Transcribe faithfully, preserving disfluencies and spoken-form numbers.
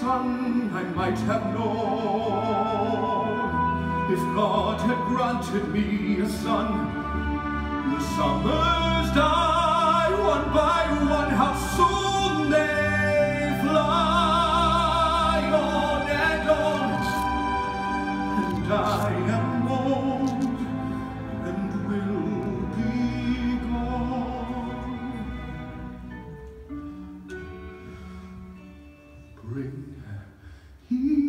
son I might have known. If God had granted me a son, the summers die one by one, how soon they fly on and on. And I am old and will be gone. Bring he